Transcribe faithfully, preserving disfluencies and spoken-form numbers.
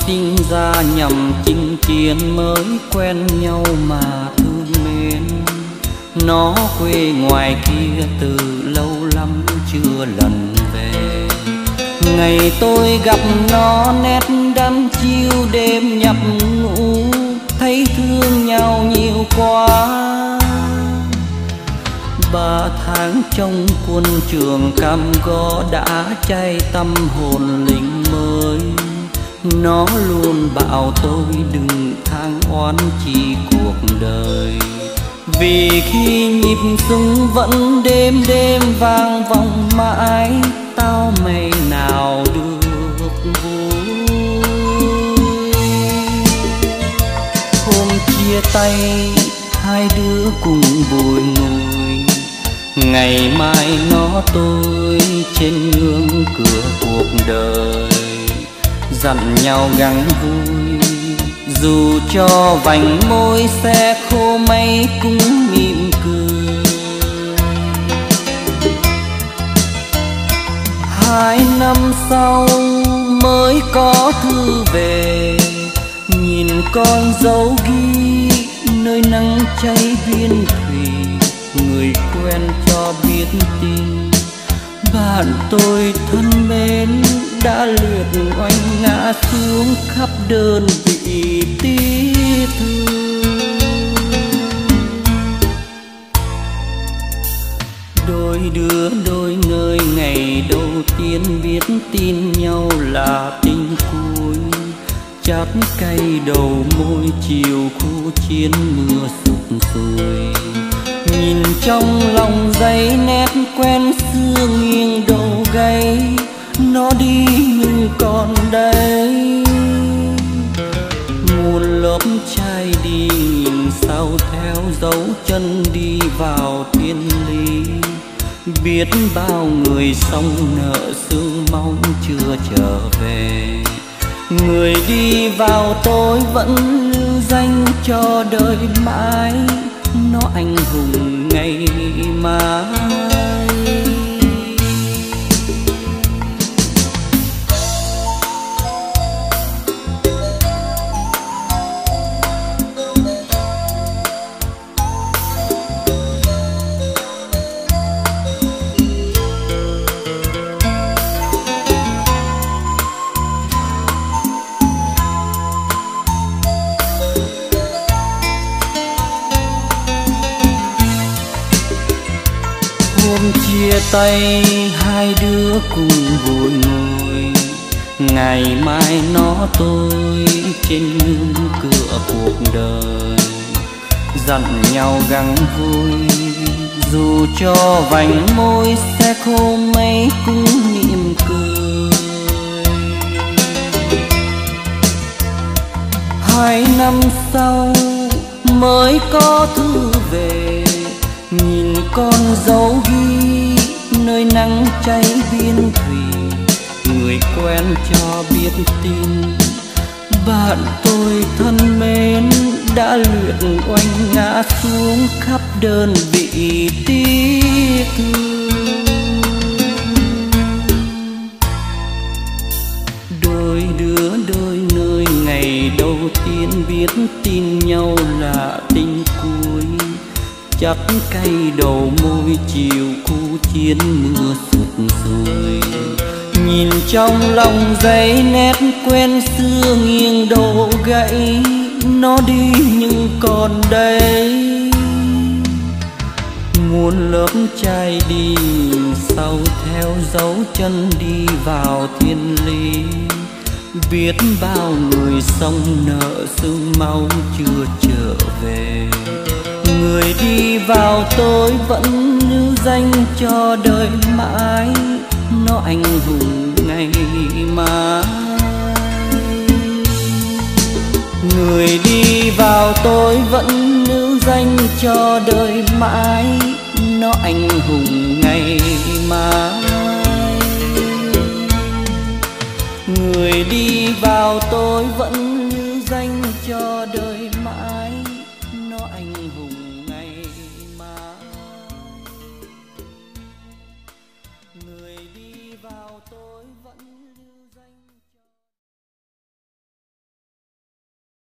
sinh ra nhằm chinh chiến, mới quen nhau mà thương mến. Nó quê ngoài kia từ lâu lắm chưa lần về. Ngày tôi gặp nó nét đăm chiêu đêm nhập ngủ, thấy thương nhau nhiều quá. Ba tháng trong quân trường cam go đã cháy tâm hồn lính mới. Nó luôn bảo tôi đừng than oán chi cuộc đời, vì khi nhịp súng vẫn đêm đêm vang vọng mãi, tao mày nào được vui. Hôm chia tay hai đứa cùng bùi ngùi, ngày mai nó tôi trên ngưỡng cửa cuộc đời. Dặn nhau gắng vui, dù cho vành môi xe khô mấy cũng mỉm cười. Hai năm sau mới có thư về, nhìn con dấu ghi nơi nắng cháy viên thủy. Người quen cho biết tin bạn tôi thân mến đã luyện oanh ngã xuống khắp đơn vị tiếc thương. Đôi đứa đôi nơi ngày đầu tiên biết tin nhau là tình cuối. Chát cay đầu môi chiều khu chiến mưa sụp sùi. Nhìn trong lòng giấy nét quen xưa nghiêng đầu gáy. Nó đi nhưng còn đây, muôn lớp trai đi nhìn sau theo dấu chân đi vào thiên lý. Biết bao người sống nợ sương mong chưa trở về. Người đi vào tôi vẫn lưu danh cho đời mãi, nó anh hùng ngày mai. Hôm chia tay hai đứa cùng buồn ngồi, ngày mai nó tôi trên ngưỡng cửa cuộc đời. Dặn nhau gắng vui, dù cho vành môi sẽ khô mấy cũng mỉm cười. Hai năm sau mới có thư về, nhìn con dấu ghi nơi nắng cháy viên thủy. Người quen cho biết tin bạn tôi thân mến đã luyện oanh ngã xuống khắp đơn vị tiếc thương. Đôi đứa đôi nơi ngày đầu tiên biết tin nhau là tình cuối. Chắt cay đầu môi chiều khu chiến mưa sụt sùi. Nhìn trong lòng giấy nét quen xưa nghiêng đầu gãy. Nó đi nhưng còn đây, muôn lớp trai đi sau theo dấu chân đi vào thiên lý. Biết bao người sống nợ sương máu chưa trở về. Người đi vào tôi vẫn lưu danh cho đời mãi, nó anh hùng ngày mai. Người đi vào tôi vẫn lưu danh cho đời mãi, nó anh hùng ngày mai. Người đi vào tôi vẫn lưu danh cho đời